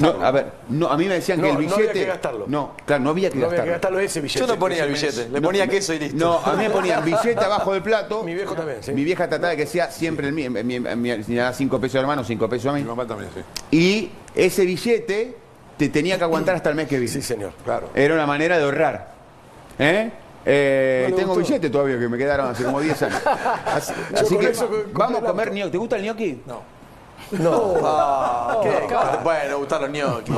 gastarlo. No, a ver, no, a mí me decían que el billete... No había que gastarlo. No, claro, no había que No había gastarlo. que gastarlo ese billete. Yo no ponía el billete, le ponía queso y listo. No, a mí me ponían billete abajo del plato. Mi viejo también, sí. Mi vieja trataba de que sea siempre el mío. Si me daba 5 pesos hermano, 5 pesos a mí. Mi mamá también, sí. Y ese billete te tenía que aguantar hasta el mes que viene. Sí, señor, claro. Era una manera de ahorrar. Tengo gustó. billetes todavía que me quedaron hace como 10 años. Así con que eso compré vamos a el comer auto. gnocchi. ¿Te gusta el gnocchi? No. Bueno, gustar los gnocchi.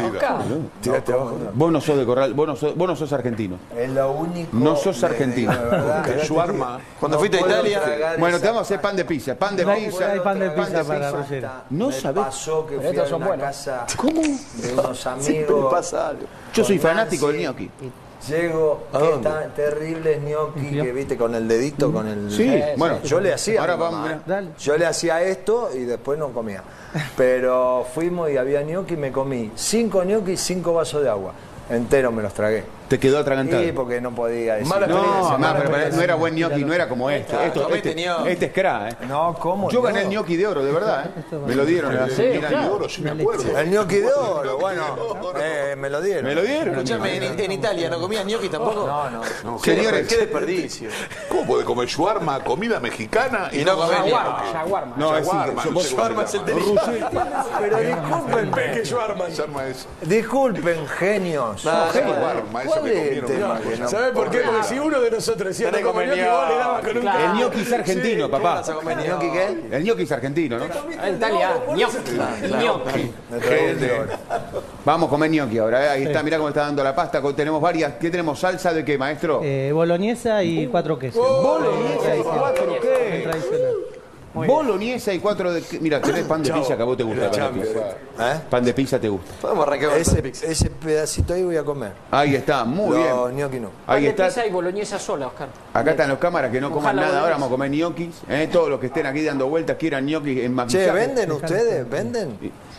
Tiraste abajo. Vos no sos de Corral, vos no sos argentino. Es lo único. No sos de- argentino. de verdad, Que shawarma. Cuando fuiste a puedo Italia, tragar Bueno, esa te vamos a hacer pan de pizza. Pan de No hay- pizza. hay pan de tragar pizza esa para pasta. Roger. No Me sabés. pasó que fui estos a son una buenos. casa ¿Cómo? de unos siempre amigos. pasa algo. Yo soy con fanático del Nancy. gnocchi. Llego, ¿A que dónde? están terribles gnocchi que viste con el dedito, con el. Sí, bueno. Yo le hacía. Ahora a mi vamos, mamá, mirá. Dale. Yo le hacía esto y después no comía. Pero fuimos y había gnocchi y me comí 5 gnocchi y 5 vasos de agua. Enteros me los tragué. Te quedó atragantado. Sí, porque no podía decir. Mala experiencia, No, mala pero experiencia. no era buen gnocchi, no era como este. comete gnocchi. Este es cra, No, ¿cómo? Yo gané no? el gnocchi de oro, de verdad, Me lo dieron hace Sí, 1000 claro. años. Oro, sí me acuerdo. El gnocchi de oro, bueno, me lo dieron. ¿Me lo dieron? Escuchame, en Italia no comías gnocchi tampoco. No. Señores, Qué desperdicio. ¿Cómo puede comer shawarma, comida mexicana Y no comer Shawarma, gnocchi? shawarma. no, es Shawarma, sí, no sé cómo Shawarma es se el llama. delicioso. Pero disculpen, Peque Schwarman. Shawarma es. disculpen, genios. Shawarma, eso ¿Cuál que es el comieron. tema que no? ¿Sabes por qué? Porque si uno de nosotros decía Tenés no come que comer gnocchi, vos le dabas con un... Claro. el gnocchi es argentino, ¿Cómo papá. vas a comer ¿Gnocchi gnocchi? qué? El gnocchi es argentino, ¿no? En Italia, gnocchi. Gnocchi. Me tragué el de oro. Vamos a comer gnocchi ahora, Ahí está, mirá cómo está dando la pasta. Tenemos varias. ¿Qué tenemos? ¿Salsa de qué, maestro? Boloñesa y 4 quesos. Boloñesa y 4 qué. Tradicional. Boloñesa y 4 de... Mira, tenés pan de pizza que a vos te gusta. el pan de pizza. Pan de pizza te gusta. Podemos arrancar con el pizza. Ese pedacito ahí voy a comer. Ahí está, muy bien. Los gnocchi no. Pan Ahí de está. pizza y boloñesa sola, Oscar. Acá están los cámaras que no coman Ojalá nada. Ahora boloñesa. vamos a comer ñoquis. Todos los que estén aquí dando vueltas quieran ñoquis en Che, maquillaje. ¿venden ustedes? ¿Venden?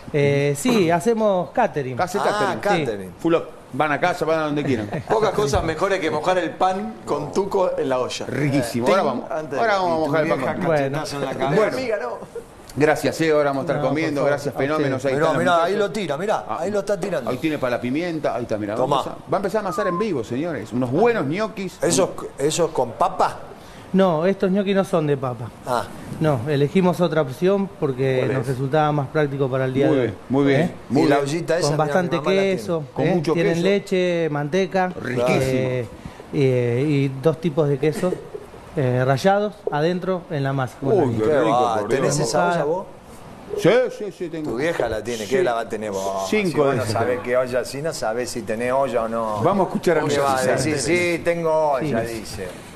Sí, hacemos catering. Hace Ah, catering. catering. Full up. Van a casa, van a donde quieran. Pocas cosas mejores que mojar el pan con tuco en la olla. Riquísimo. Ahora vamos. Antes. Ahora vamos a Tu mojar el vieja pan. Bueno. cachetazo en la cabeza. Bueno, Amiga, no. gracias, ahora vamos a estar No, comiendo. por favor, Gracias, a fenómenos. Ahí Mirá, están los mirá, ahí muchachos. lo tira, mirá, ahí lo está tirando. Ahí tiene para la pimienta. Ahí está, mirá. Tomá. Va a empezar a amasar en vivo, señores. Unos buenos ñoquis. ¿Esos con papa? No, estos ñoquis no son de papa. Ah, No, elegimos otra opción porque nos resultaba más práctico para el día Muy de hoy. bien, muy bien. y la bien. ollita esa. Con mirá, bastante mi mamá la tiene. queso, Con mucho tienen queso. leche, manteca, Riquísimo. y 2 tipos de quesos rallados adentro en la masa. Uy, Qué qué rico, va, por ¿tenés Dios. esa olla vos? Sí, tengo. Tu vieja la tiene, ¿qué Sí. la va a tener vos? 5 si vos de no esas. sabés qué olla, si no sabés si tenés olla o no. Vamos a escuchar a ¿Qué mi va a decir? Sí, tengo olla, Sí. dice.